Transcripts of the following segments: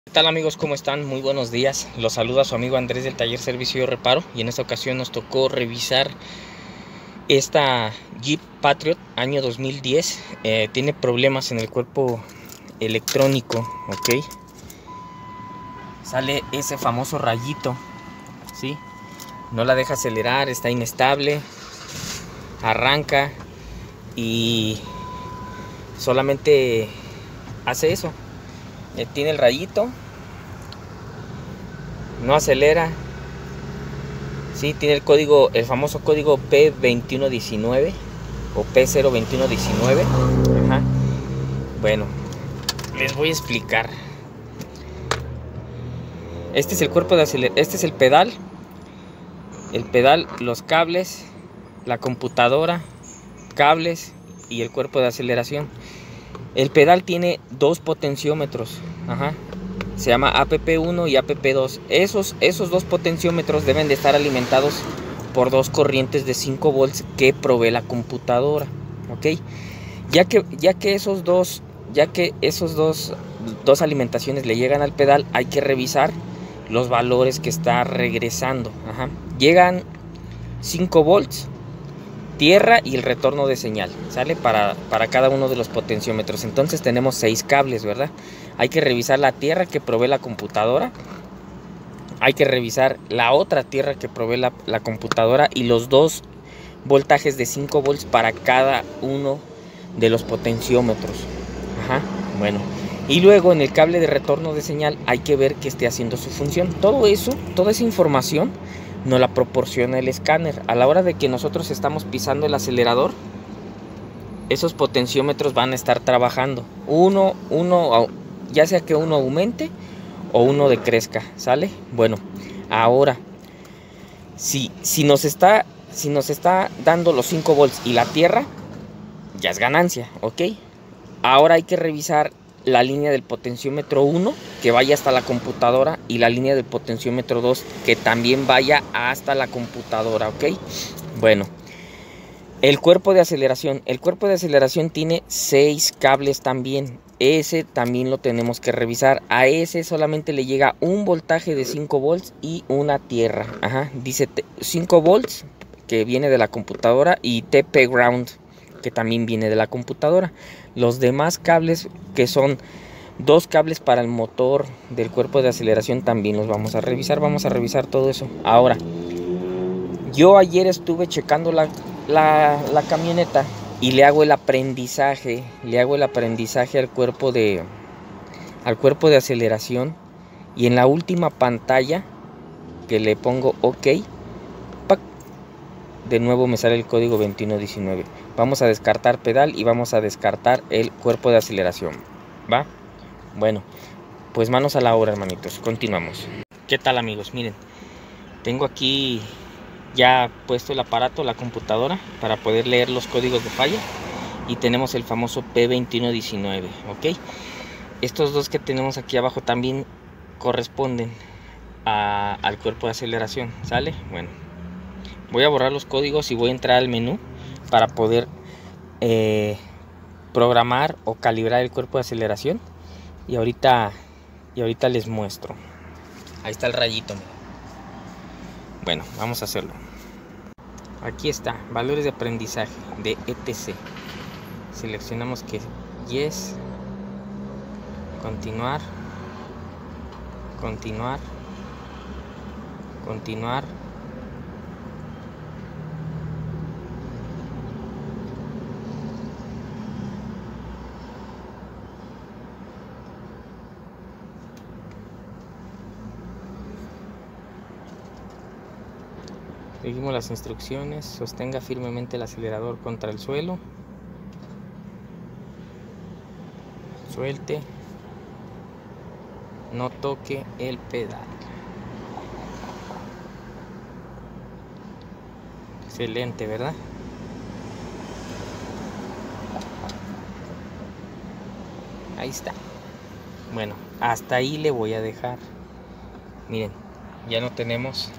¿Qué tal amigos? ¿Cómo están? Muy buenos días. Los saluda su amigo Andrés del taller Servicio y Reparo, y en esta ocasión nos tocó revisar esta Jeep Patriot año 2010. Tiene problemas en el cuerpo electrónico, ¿ok? Sale ese famoso rayito, ¿sí? No la deja acelerar, está inestable, arranca y solamente hace eso. Tiene el rayito, no acelera. Sí, tiene el código, el famoso código P2119 o P02119. Ajá. Bueno, les voy a explicar. Este es el cuerpo de aceleración, este es el pedal, los cables, la computadora, cables y el cuerpo de aceleración. El pedal tiene dos potenciómetros. Ajá. Se llama APP1 y APP2. Esos dos potenciómetros deben de estar alimentados por dos corrientes de 5 volts que provee la computadora, ¿ok? Ya que esos dos alimentaciones le llegan al pedal, hay que revisar los valores que está regresando. Ajá. Llegan 5 volts, tierra y el retorno de señal, ¿sale? Para cada uno de los potenciómetros. Entonces tenemos 6 cables, ¿verdad? Hay que revisar la tierra que provee la computadora. Hay que revisar la otra tierra que provee la computadora y los dos voltajes de 5 volts para cada uno de los potenciómetros. Ajá. Bueno, y luego en el cable de retorno de señal hay que ver que esté haciendo su función. Todo eso, toda esa información nos la proporciona el escáner. A la hora de que nosotros estamos pisando el acelerador, esos potenciómetros van a estar trabajando. Uno, ya sea que uno aumente o uno decrezca, ¿sale? Bueno, ahora, si nos está dando los 5 volts y la tierra, ya es ganancia, ¿ok? Ahora hay que revisar la línea del potenciómetro 1 que vaya hasta la computadora y la línea del potenciómetro 2 que también vaya hasta la computadora, ¿ok? Bueno, el cuerpo de aceleración tiene 6 cables también. Ese también lo tenemos que revisar. A ese solamente le llega un voltaje de 5 volts y una tierra. Ajá, dice 5 volts que viene de la computadora y TP ground que también viene de la computadora. Los demás cables, que son 2 cables para el motor del cuerpo de aceleración, también los vamos a revisar. Vamos a revisar todo eso. Ahora, yo ayer estuve checando la camioneta y le hago el aprendizaje al cuerpo de aceleración, y en la última pantalla que le pongo OK, ¡pac!, de nuevo me sale el código 2119. Vamos a descartar pedal y vamos a descartar el cuerpo de aceleración, ¿va? Bueno, pues manos a la obra, hermanitos, continuamos. ¿Qué tal amigos? Miren, tengo aquí ya puesto el aparato, la computadora, para poder leer los códigos de falla, y tenemos el famoso P2119, ¿ok? Estos dos que tenemos aquí abajo también corresponden al cuerpo de aceleración, ¿sale? Bueno, voy a borrar los códigos y voy a entrar al menú para poder programar o calibrar el cuerpo de aceleración, y ahorita les muestro. Ahí está el rayito, mira. Bueno, vamos a hacerlo. Aquí está, valores de aprendizaje de ETC. Seleccionamos que yes, continuar, continuar, continuar. Seguimos las instrucciones. Sostenga firmemente el acelerador contra el suelo. Suelte. No toque el pedal. Excelente, ¿verdad? Ahí está. Bueno, hasta ahí le voy a dejar. Miren, ya no tenemos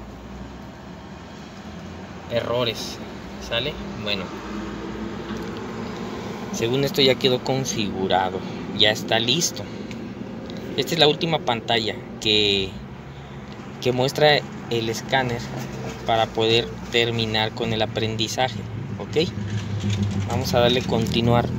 errores, ¿sale? Bueno, según esto ya quedó configurado, ya está listo. Esta es la última pantalla que muestra el escáner para poder terminar con el aprendizaje. Ok, vamos a darle continuar.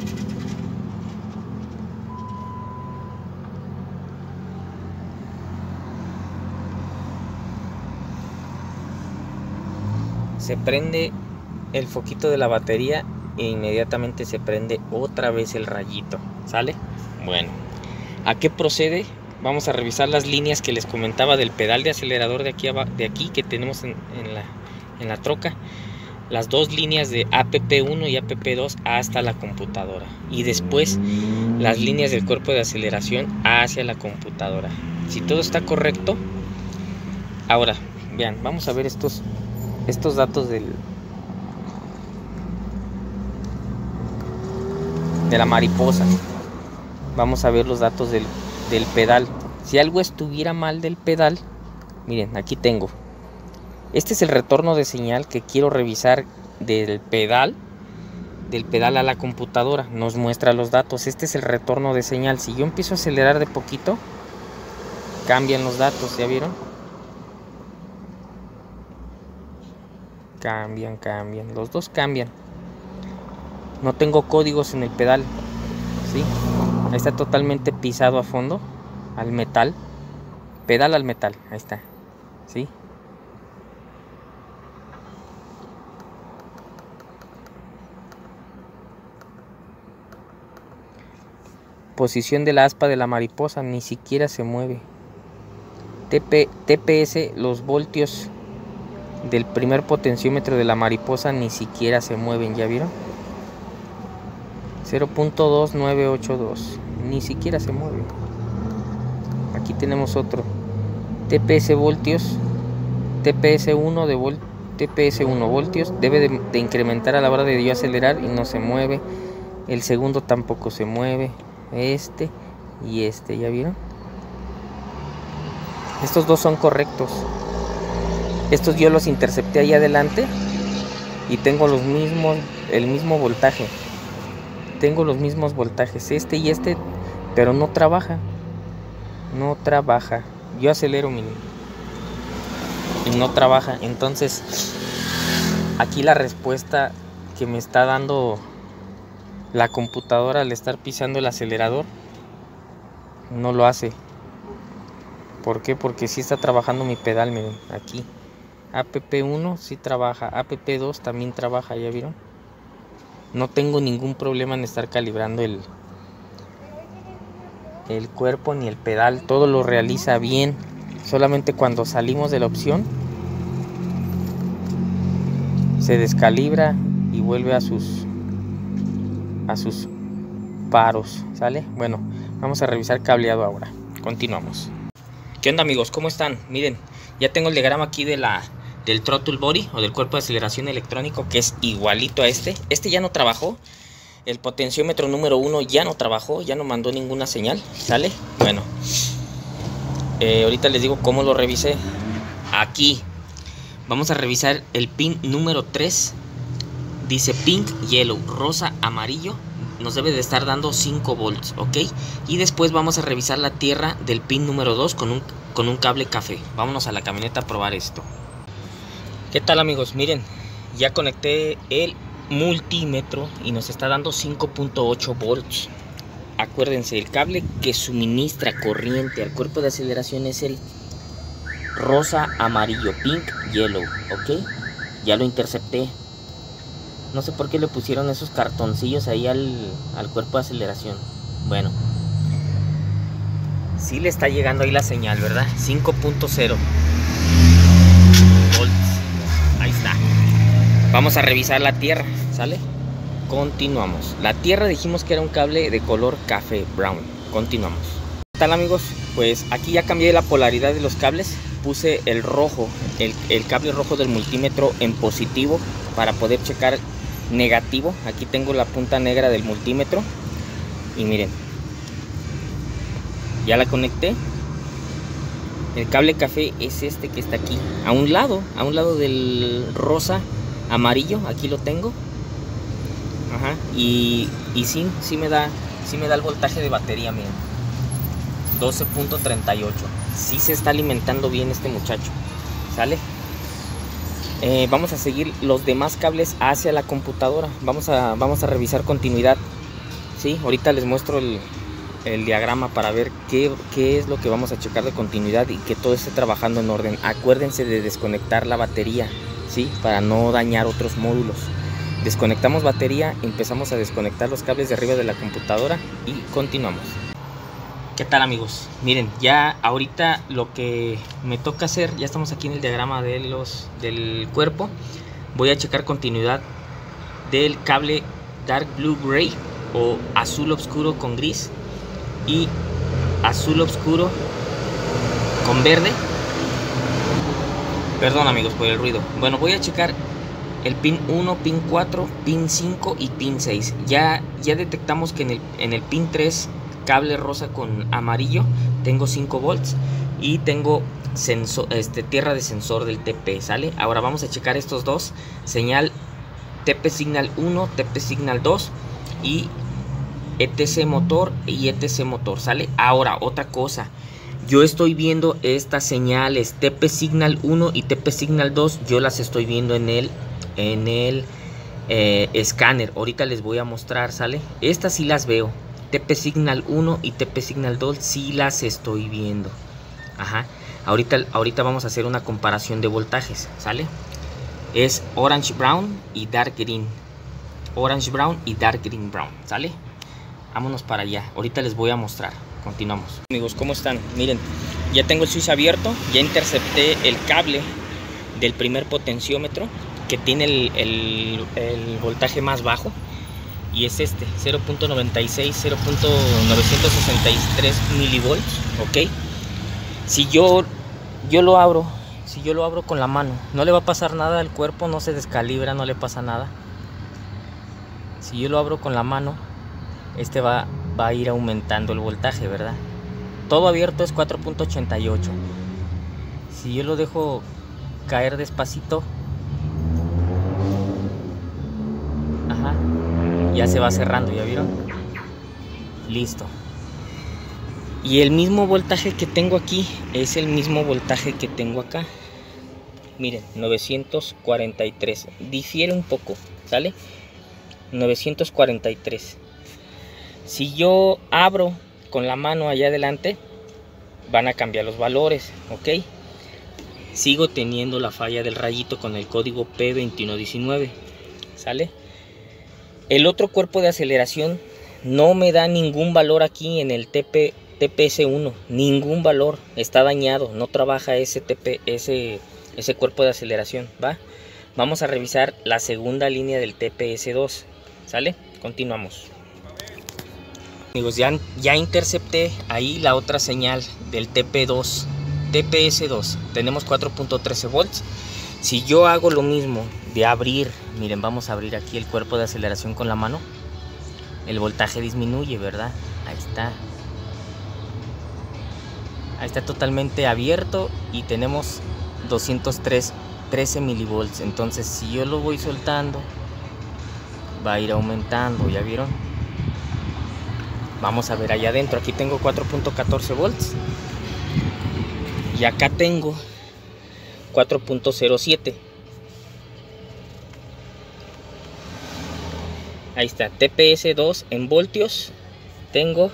Se prende el foquito de la batería e inmediatamente se prende otra vez el rayito. ¿Sale? Bueno, ¿a qué procede? Vamos a revisar las líneas que les comentaba del pedal de acelerador de aquí que tenemos en la troca. Las dos líneas de APP1 y APP2 hasta la computadora. Y después las líneas del cuerpo de aceleración hacia la computadora. Si todo está correcto, ahora, vean, vamos a ver estos datos de la mariposa. Vamos a ver los datos del pedal. Si algo estuviera mal del pedal, miren, aquí tengo. Este es el retorno de señal que quiero revisar del pedal a la computadora. Nos muestra los datos. Este es el retorno de señal. Si yo empiezo a acelerar de poquito, cambian los datos, ¿ya vieron? Cambian, los dos cambian. No tengo códigos en el pedal, ¿sí? Ahí está totalmente pisado a fondo, al metal, pedal al metal, ahí está, ¿sí? Posición de la aspa de la mariposa, ni siquiera se mueve. TPS, los voltios del primer potenciómetro de la mariposa ni siquiera se mueven, ¿ya vieron? 0.2982, ni siquiera se mueve. Aquí tenemos otro. TPS voltios, TPS1 TPS1 voltios, debe de incrementar a la hora de yo acelerar y no se mueve. El segundo tampoco se mueve. Este y este, ¿ya vieron? Estos dos son correctos. Estos yo los intercepté ahí adelante y tengo el mismo voltaje. Tengo los mismos voltajes, este y este, pero no trabaja. No trabaja. Yo acelero, miren, y no trabaja. Entonces, aquí la respuesta que me está dando la computadora al estar pisando el acelerador no lo hace. ¿Por qué? Porque sí está trabajando mi pedal, miren, aquí. APP1 sí trabaja, APP2 también trabaja, ¿ya vieron? No tengo ningún problema en estar calibrando el cuerpo ni el pedal, todo lo realiza bien. Solamente cuando salimos de la opción se descalibra y vuelve a sus paros, ¿sale? Bueno, vamos a revisar cableado ahora. Continuamos. ¿Qué onda, amigos? ¿Cómo están? Miren, ya tengo el diagrama aquí del throttle body o del cuerpo de aceleración electrónico, que es igualito a este. Este ya no trabajó. El potenciómetro número 1 ya no trabajó, ya no mandó ninguna señal, ¿sale? Bueno, ahorita les digo cómo lo revisé. Aquí vamos a revisar el pin número 3. Dice pink, yellow, rosa, amarillo. Nos debe de estar dando 5 volts, ¿ok? Y después vamos a revisar la tierra del pin número 2 con un cable café. Vámonos a la camioneta a probar esto. ¿Qué tal, amigos? Miren, ya conecté el multímetro y nos está dando 5.8 volts. Acuérdense, el cable que suministra corriente al cuerpo de aceleración es el rosa, amarillo, pink, yellow, ¿ok? Ya lo intercepté. No sé por qué le pusieron esos cartoncillos ahí al cuerpo de aceleración. Bueno, sí le está llegando ahí la señal, ¿verdad? 5.0 volts. Ahí está. Vamos a revisar la tierra, ¿sale? Continuamos. La tierra dijimos que era un cable de color café brown. Continuamos. ¿Qué tal, amigos? Pues aquí ya cambié la polaridad de los cables. Puse el rojo, el cable rojo del multímetro en positivo para poder checar negativo. Aquí tengo la punta negra del multímetro y miren, ya la conecté. El cable café es este que está aquí, a un lado del rosa amarillo. Aquí lo tengo. Ajá. Y sí me da el voltaje de batería, miren. 12.38. Sí se está alimentando bien este muchacho, ¿sale? Vamos a seguir los demás cables hacia la computadora. Vamos a revisar continuidad, ¿sí? Ahorita les muestro el diagrama para ver qué es lo que vamos a checar de continuidad y que todo esté trabajando en orden. Acuérdense de desconectar la batería, ¿sí? Para no dañar otros módulos. Desconectamos batería, empezamos a desconectar los cables de arriba de la computadora y continuamos. ¿Qué tal, amigos? Miren, ya ahorita lo que me toca hacer, ya estamos aquí en el diagrama del cuerpo. Voy a checar continuidad del cable Dark Blue Gray o azul oscuro con gris y azul oscuro con verde. Perdón, amigos, por el ruido. Bueno, voy a checar el pin 1, pin 4, pin 5 y pin 6. Ya detectamos que en el pin 3, cable rosa con amarillo, tengo 5 volts y tengo tierra de sensor del TP, ¿sale? Ahora vamos a checar estos dos, señal TP Signal 1, TP Signal 2 y ETC motor y ETC motor, ¿sale? Ahora, otra cosa, yo estoy viendo estas señales TP Signal 1 y TP Signal 2, yo las estoy viendo en el escáner. Ahorita les voy a mostrar, ¿sale? Estas sí las veo. TP Signal 1 y TP Signal 2 sí las estoy viendo. Ajá. Ahorita vamos a hacer una comparación de voltajes, ¿sale? Es Orange Brown y Dark Green. Orange Brown y Dark Green Brown, ¿sale? Vámonos para allá. Ahorita les voy a mostrar. Continuamos. Amigos, ¿cómo están? Miren, ya tengo el switch abierto. Ya intercepté el cable del primer potenciómetro que tiene el voltaje más bajo. Y es este, 0.96, 0.963 milivolts, ¿ok? Si yo lo abro con la mano, no le va a pasar nada al cuerpo, no se descalibra, no le pasa nada. Si yo lo abro con la mano, va a ir aumentando el voltaje, ¿verdad? Todo abierto es 4.88. Si yo lo dejo caer despacito, ajá, ya se va cerrando, ¿ya vieron? Listo. Y el mismo voltaje que tengo aquí es el mismo voltaje que tengo acá. Miren, 943. Difiere un poco, ¿sale? 943. Si yo abro con la mano allá adelante, van a cambiar los valores, ¿ok? Sigo teniendo la falla del rayito con el código P2119, ¿sale? El otro cuerpo de aceleración no me da ningún valor aquí en el TPS1, ningún valor, está dañado, no trabaja ese cuerpo de aceleración, ¿va? Vamos a revisar la segunda línea del TPS2, ¿sale? Continuamos. Amigos, ya intercepté ahí la otra señal del TPS2, tenemos 4.13 volts. Si yo hago lo mismo de abrir, miren, vamos a abrir aquí el cuerpo de aceleración con la mano, el voltaje disminuye, ¿verdad? Ahí está totalmente abierto y tenemos 213 milivolts. Entonces si yo lo voy soltando, va a ir aumentando, ¿ya vieron? Vamos a ver allá adentro, aquí tengo 4.14 volts y acá tengo 4.07. Ahí está, TPS2 en voltios, tengo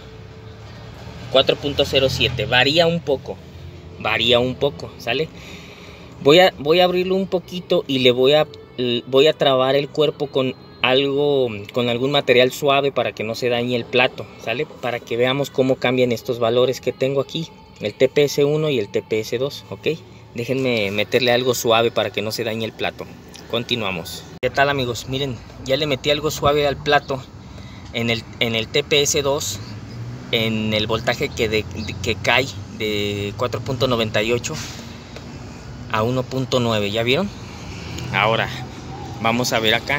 4.07, varía un poco, ¿sale? Voy a abrirlo un poquito y le voy a trabar el cuerpo con algún material suave para que no se dañe el plato, ¿sale? Para que veamos cómo cambian estos valores que tengo aquí, el TPS1 y el TPS2, ¿ok? Déjenme meterle algo suave para que no se dañe el plato. Continuamos. ¿Qué tal, amigos? Miren, ya le metí algo suave al plato en el TPS2, en el voltaje que cae de 4.98 a 1.9, ¿ya vieron? Ahora vamos a ver acá.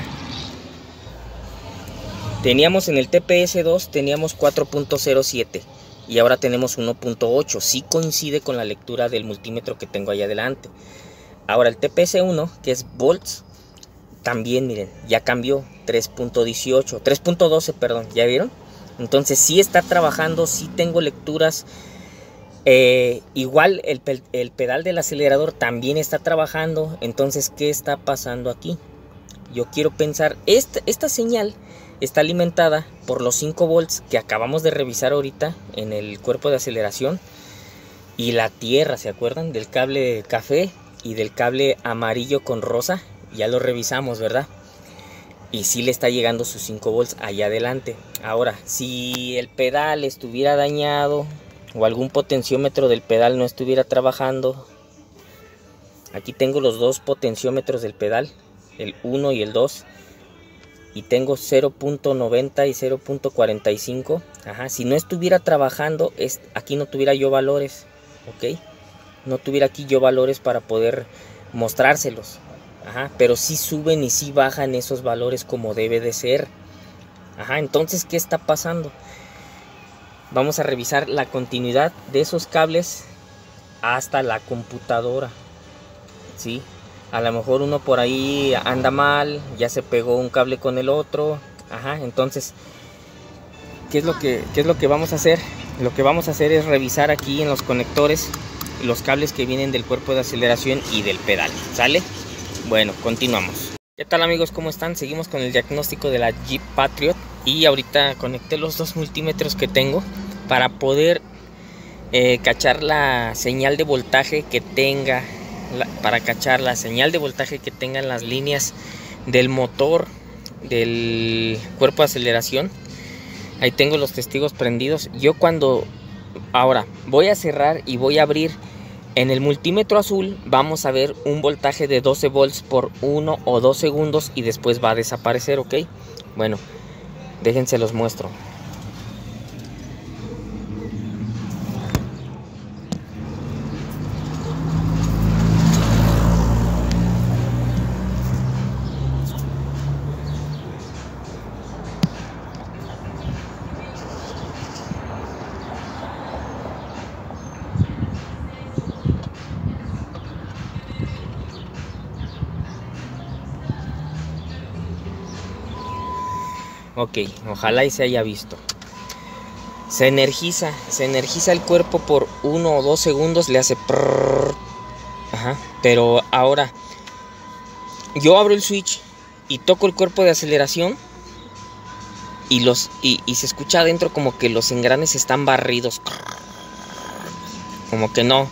Teníamos en el TPS2 teníamos 4.07 y ahora tenemos 1.8. Sí coincide con la lectura del multímetro que tengo allá adelante. Ahora el TPS1, que es volts, también miren, ya cambió 3.12, perdón, ¿ya vieron? Entonces sí está trabajando, sí tengo lecturas Igual el pedal del acelerador también está trabajando. Entonces, ¿qué está pasando aquí? Yo quiero pensar, esta señal está alimentada por los 5 volts que acabamos de revisar ahorita en el cuerpo de aceleración. Y la tierra, ¿se acuerdan? Del cable café y del cable amarillo con rosa. Ya lo revisamos, ¿verdad? Y sí le está llegando sus 5 volts allá adelante. Ahora, si el pedal estuviera dañado o algún potenciómetro del pedal no estuviera trabajando. Aquí tengo los 2 potenciómetros del pedal, el 1 y el 2. Y tengo 0.90 y 0.45. Ajá, si no estuviera trabajando, aquí no tuviera yo valores. ¿Ok? No tuviera aquí yo valores para poder mostrárselos. Ajá, pero sí suben y sí bajan esos valores como debe de ser. Ajá, entonces, ¿qué está pasando? Vamos a revisar la continuidad de esos cables hasta la computadora. ¿Sí? A lo mejor uno por ahí anda mal, ya se pegó un cable con el otro. Ajá, entonces, ¿qué es lo que vamos a hacer? Lo que vamos a hacer es revisar aquí en los conectores los cables que vienen del cuerpo de aceleración y del pedal. ¿Sale? Bueno, continuamos. ¿Qué tal, amigos? ¿Cómo están? Seguimos con el diagnóstico de la Jeep Patriot. Y ahorita conecté los 2 multímetros que tengo para poder cachar la señal de voltaje que tenga. Para cachar la señal de voltaje que tengan las líneas del motor del cuerpo de aceleración. Ahí tengo los testigos prendidos. Ahora voy a cerrar y voy a abrir. En el multímetro azul vamos a ver un voltaje de 12 volts por 1 o 2 segundos y después va a desaparecer, ¿ok? Bueno, déjense los muestro. Ok, ojalá y se haya visto. Se energiza el cuerpo por 1 o 2 segundos, le hace prrr. Ajá, pero ahora yo abro el switch y toco el cuerpo de aceleración y se escucha adentro como que los engranes están barridos. Como que no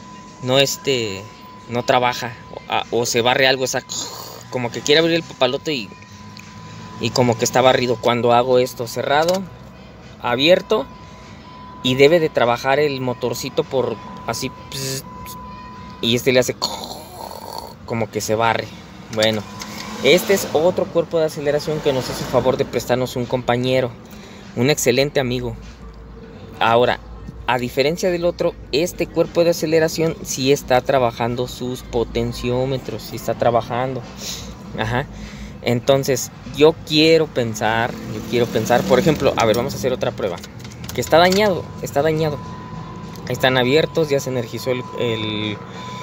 trabaja o se barre algo, como que quiere abrir el papalote y como que está barrido. Cuando hago esto cerrado, abierto, y debe de trabajar el motorcito por así, y le hace como que se barre. Bueno, este es otro cuerpo de aceleración que nos hace el favor de prestarnos un compañero, un excelente amigo. Ahora, a diferencia del otro, este cuerpo de aceleración sí está trabajando sus potenciómetros, sí está trabajando. Ajá. Entonces, yo quiero pensar, por ejemplo, a ver, vamos a hacer otra prueba. Que está dañado. Ahí están abiertos, ya se energizó el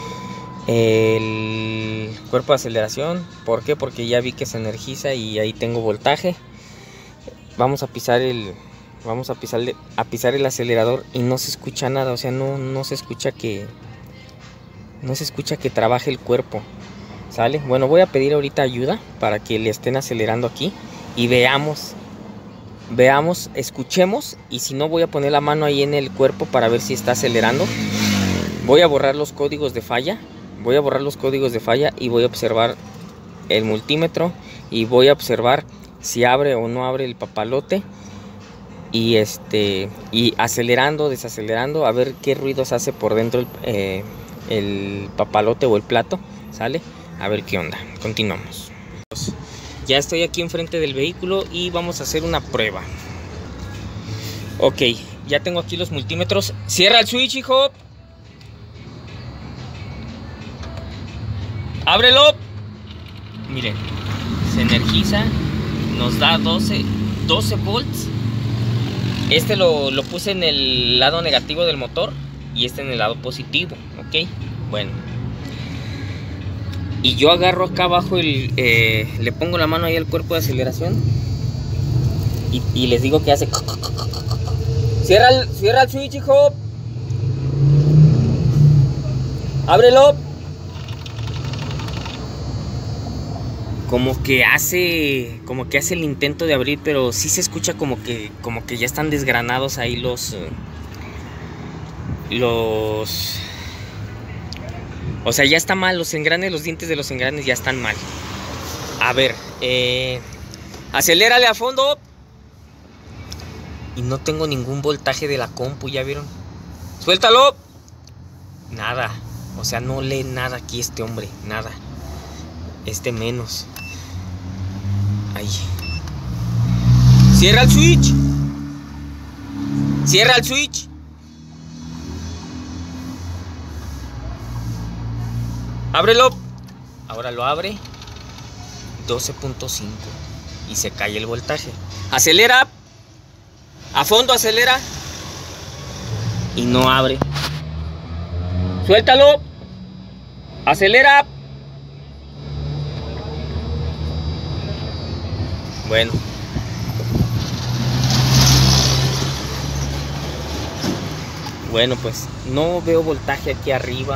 cuerpo de aceleración. ¿Por qué? Porque ya vi que se energiza y ahí tengo voltaje. Vamos a pisar el acelerador y no se escucha nada, o sea, no se escucha que trabaje el cuerpo. ¿Sale? Bueno, voy a pedir ahorita ayuda para que le estén acelerando aquí y veamos, escuchemos, y si no voy a poner la mano ahí en el cuerpo para ver si está acelerando. Voy a borrar los códigos de falla, y voy a observar el multímetro y voy a observar si abre o no abre el papalote y acelerando, desacelerando, a ver qué ruidos hace por dentro el papalote o el plato. ¿Sale? A ver qué onda. Continuamos. Ya estoy aquí enfrente del vehículo y vamos a hacer una prueba. Ok, ya tengo aquí los multímetros. Cierra el switch, hijo. Ábrelo. Miren, se energiza. Nos da 12 volts. Este lo puse en el lado negativo del motor y este en el lado positivo. Ok, bueno. Y yo agarro acá abajo, le pongo la mano ahí al cuerpo de aceleración y les digo que hace. Cierra el switch, hijo. ¡Ábrelo! Como que hace el intento de abrir, pero sí se escucha como que ya están desgranados ahí los o sea, ya está mal los engranes, los dientes de los engranes ya están mal. A ver, acelérale a fondo. Y no tengo ningún voltaje de la compu, ¿ya vieron? ¡Suéltalo! Nada, o sea, no lee nada aquí este hombre, nada. Este menos. Ahí. Cierra el switch. Cierra el switch. Ábrelo. Ahora lo abre. 12.5. Y se cae el voltaje. Acelera. A fondo acelera. Y no abre. Suéltalo. Acelera. Bueno. Bueno, pues no veo voltaje aquí arriba.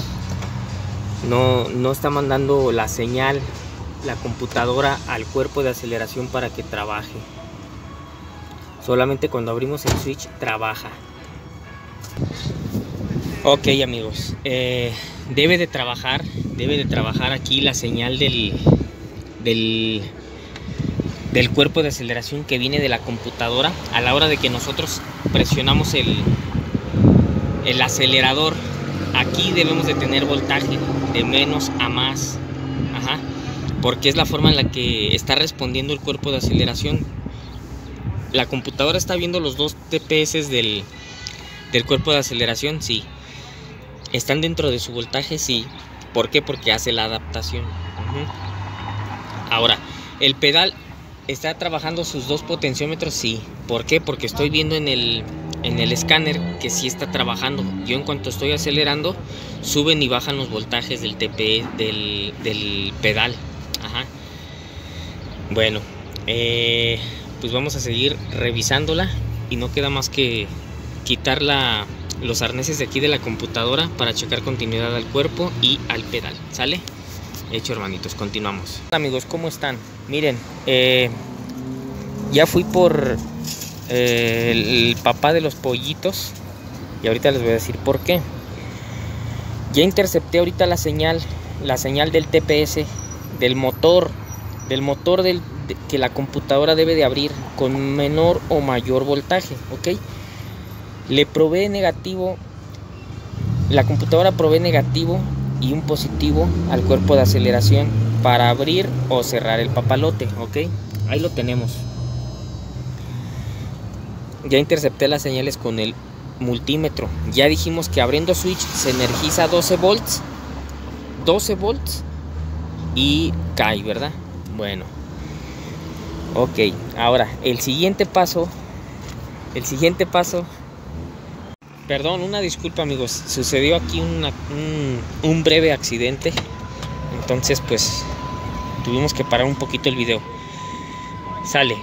No está mandando la señal la computadora al cuerpo de aceleración para que trabaje. Solamente cuando abrimos el switch trabaja. Ok, amigos, debe de trabajar aquí la señal del cuerpo de aceleración que viene de la computadora a la hora de que nosotros presionamos el acelerador. Aquí debemos de tener voltaje de menos a más. Ajá. Porque es la forma en la que está respondiendo el cuerpo de aceleración. La computadora está viendo los dos TPS del cuerpo de aceleración, sí. ¿Están dentro de su voltaje? Sí. ¿Por qué? Porque hace la adaptación. Ahora, el pedal está trabajando sus dos potenciómetros, sí. ¿Por qué? Porque estoy viendo en el escáner que sí está trabajando. Yo en cuanto estoy acelerando, suben y bajan los voltajes del TP del pedal. Ajá. Bueno, pues vamos a seguir revisándola y no queda más que quitar los arneses de aquí de la computadora para checar continuidad al cuerpo y al pedal. ¿Sale? Hecho, hermanitos, continuamos. Hola, amigos, ¿cómo están? Miren, ya fui por el papá de los pollitos y ahorita les voy a decir por qué. Ya intercepté ahorita la señal del TPS del motor que la computadora debe de abrir con menor o mayor voltaje, ¿ok? Le provee negativo, la computadora provee negativo y un positivo al cuerpo de aceleración para abrir o cerrar el papalote, ¿ok? Ahí lo tenemos. Ya intercepté las señales con el multímetro. Ya dijimos que abriendo switch se energiza 12 volts y cae, ¿verdad? Bueno, ok, ahora el siguiente paso, perdón, una disculpa, amigos, sucedió aquí un breve accidente, entonces pues tuvimos que parar un poquito el video. Sale,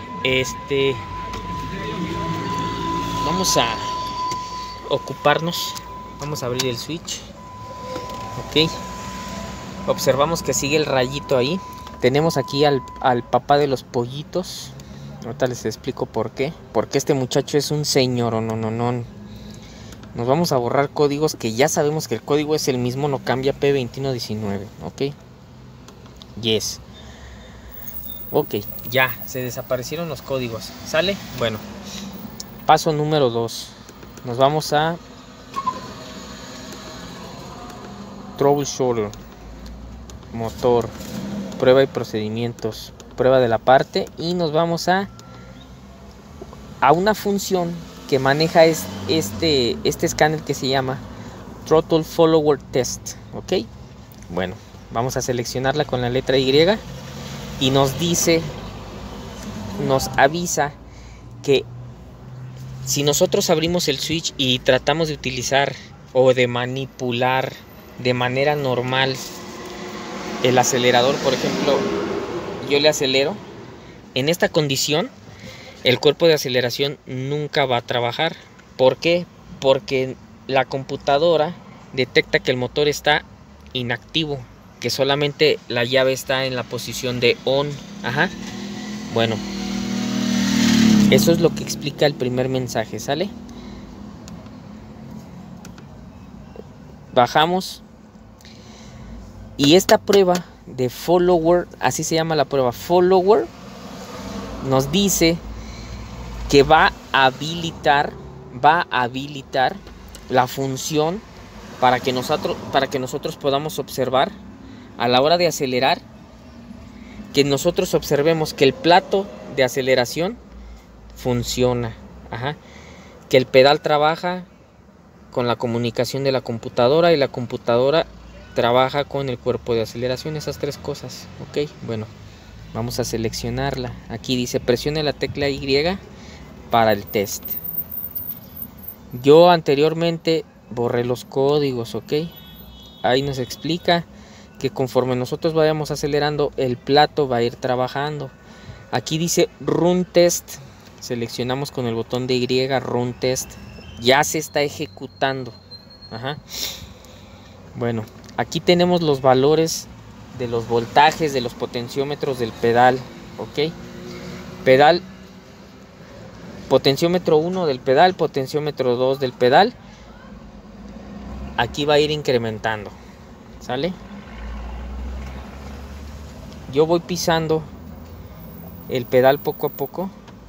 vamos a ocuparnos, vamos a abrir el switch, ok. Observamos que sigue el rayito ahí. Tenemos aquí al papá de los pollitos. Ahorita les explico por qué. Porque este muchacho es un señor, no. Nos vamos a borrar códigos que ya sabemos que el código es el mismo, no cambia, P2119, ok. Yes. Ok, ya, se desaparecieron los códigos. ¿Sale? Bueno, paso número 2. Nos vamos a Troubleshooter, motor, prueba y procedimientos, prueba de la parte, y nos vamos a una función que maneja este escáner que se llama Throttle Follower Test, ok. Bueno, vamos a seleccionarla con la letra Y y nos avisa que si nosotros abrimos el switch y tratamos de utilizar o de manipular de manera normal el acelerador, por ejemplo, yo le acelero, en esta condición el cuerpo de aceleración nunca va a trabajar. ¿Por qué? Porque la computadora detecta que el motor está inactivo, que solamente la llave está en la posición de on. Ajá. Bueno, eso es lo que explica el primer mensaje, ¿sale? Bajamos. Y esta prueba de follower, así se llama la prueba, follower, nos dice que va a habilitar la función para que nosotros podamos observar a la hora de acelerar, que nosotros observemos que el plato de aceleración funciona, ajá, que el pedal trabaja con la comunicación de la computadora y la computadora trabaja con el cuerpo de aceleración, esas tres cosas. Ok, bueno, vamos a seleccionarla. Aquí dice presione la tecla Y para el test. Yo anteriormente borré los códigos, ok. Ahí nos explica que conforme nosotros vayamos acelerando, el plato va a ir trabajando. Aquí dice run test. Seleccionamos con el botón de Y, run test. Ya se está ejecutando. Ajá. Bueno, aquí tenemos los valores de los voltajes de los potenciómetros del pedal, ok. Pedal, potenciómetro 1 del pedal, potenciómetro 2 del pedal. Aquí va a ir incrementando, ¿sale? Yo voy pisando el pedal poco a poco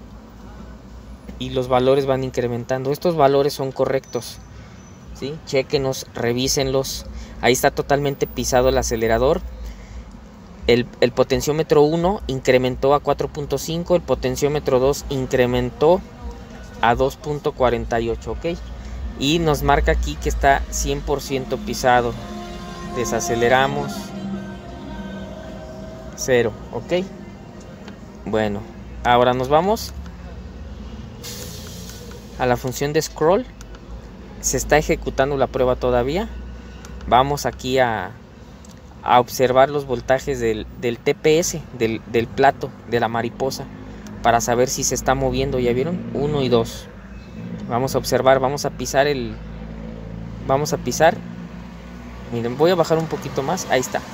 y los valores van incrementando. Estos valores son correctos, ¿sí? Chéquenos, revísenlos. Ahí está totalmente pisado el acelerador. El potenciómetro 1 incrementó a 4.5, el potenciómetro 2 incrementó a 2.48, ok. Y nos marca aquí que está 100% pisado. Desaceleramos. 0, ok. Bueno, ahora nos vamos a la función de scroll. Se está ejecutando la prueba todavía. Vamos aquí a observar los voltajes del TPS, del plato, de la mariposa, para saber si se está moviendo. ¿Ya vieron? 1 y 2. Vamos a observar, vamos a pisar. Miren, voy a bajar un poquito más. Ahí está.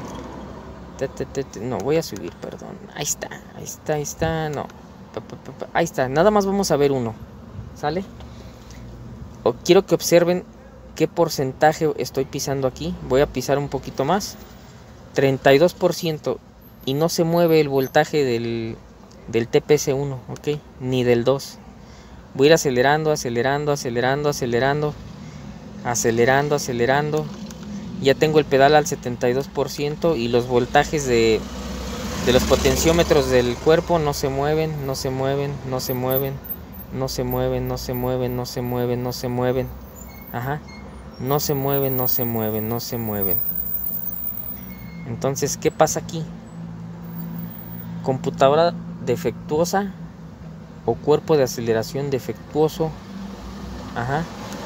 No, voy a subir, perdón. Ahí está, no. Ahí está, nada más vamos a ver uno. ¿Sale? Quiero que observen qué porcentaje estoy pisando aquí. Voy a pisar un poquito más. 32%. Y no se mueve el voltaje del TPS1, ok, ni del 2. Voy a ir acelerando. Ya tengo el pedal al 72% y los voltajes de los potenciómetros del cuerpo no se mueven. Ajá. No se mueven. Entonces, ¿qué pasa aquí? Computadora defectuosa o cuerpo de aceleración defectuoso. Ajá.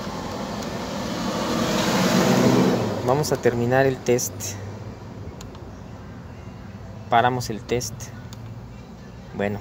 Vamos a terminar el test. Paramos el test. Bueno,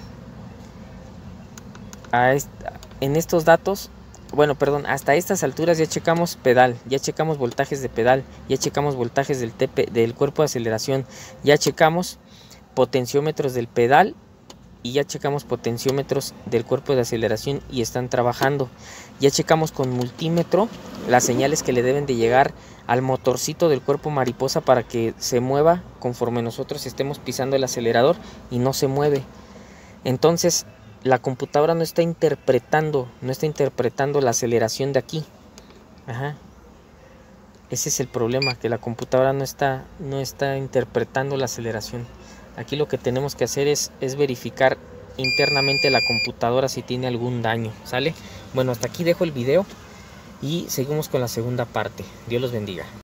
en estos datos, bueno, perdón, hasta estas alturas ya checamos pedal, ya checamos voltajes de pedal, ya checamos voltajes del cuerpo de aceleración, ya checamos potenciómetros del pedal y ya checamos potenciómetros del cuerpo de aceleración y están trabajando. Ya checamos con multímetro las señales que le deben de llegar al motorcito del cuerpo mariposa para que se mueva conforme nosotros estemos pisando el acelerador y no se mueve. Entonces la computadora no está interpretando la aceleración de aquí. Ajá. Ese es el problema, que la computadora no está interpretando la aceleración. Aquí lo que tenemos que hacer es verificar internamente la computadora si tiene algún daño, ¿sale? Bueno, hasta aquí dejo el video y seguimos con la segunda parte. Dios los bendiga.